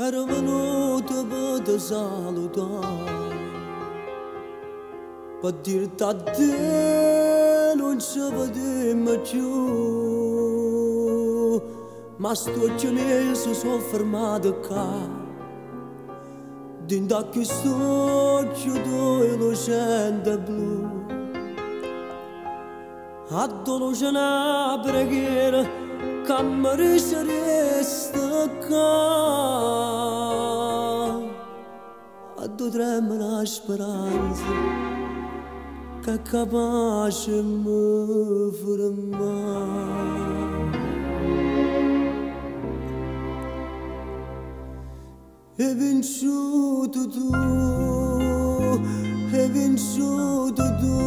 ero venuto per te salutare, per dirti a te non ci vediamo più, ma sto cinese sono fermato qua, dentro a questo occhio dove lo scende blu, a dove c'è una preghiera che mi resta qua, a dove trema una speranza che è capace di mi fermare. Hai vinto tu, hai vinto tu,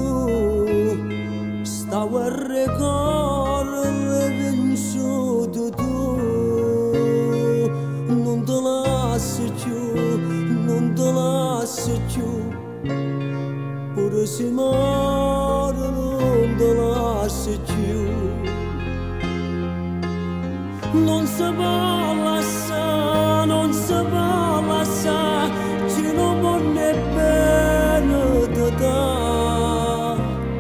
stavo a ricordo, hai vinto tu, non te lascio più, non te lascio più, pure se muore non te lascio più, non si può lasciare, non si può lasciare, ci non può nemmeno te dare.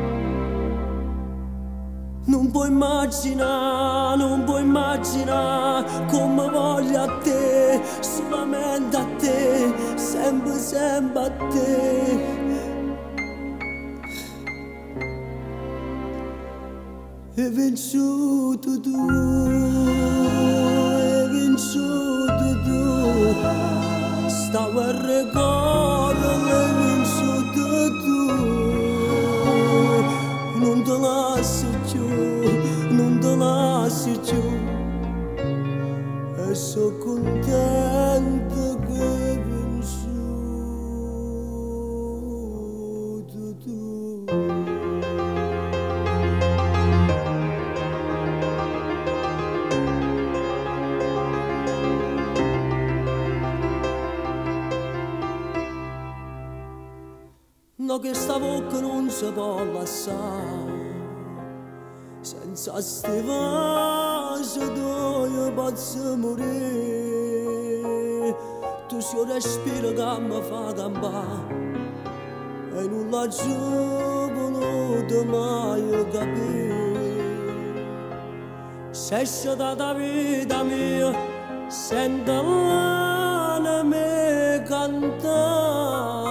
Non puoi immaginare, non puoi immaginare come voglio a te, solamente a te, sempre, sempre a te. Hai vinto tu, hai vinto tu, stavo a ricordo, hai vinto tu, non te lascio più, non te lascio più, e sono contento che hai vinto tu. No, che sta bocca non si può lasciare, senza stivarsi dove posso morire. Tu sei un respiro che mi fa campare e non l'ho voluto mai capire. Se sei stata vita mia, sento l'anima cantare.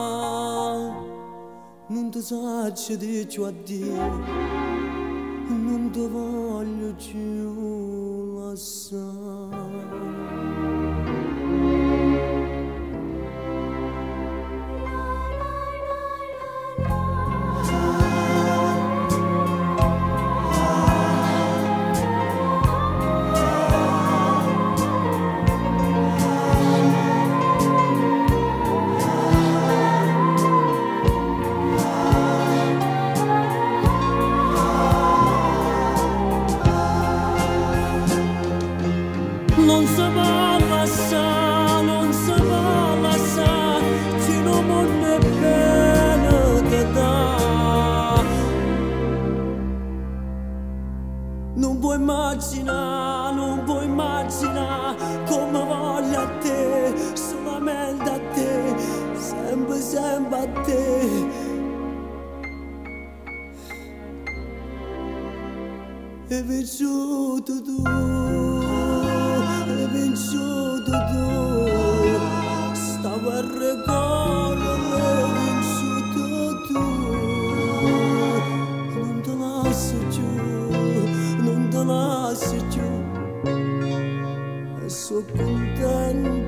Non ti saggio dirci addio, non ti voglio più lasciare. Non si può lasciare, non si può lasciare, ci non può nemmeno te dare. Non puoi immaginare, non puoi immaginare come voglio a te, solamente a te, sempre, sempre a te. Hai vinto tu, hai vinto tu, stavo a ricordo, hai vinto tu, non te lascio più, non te lascio più, e sono contento.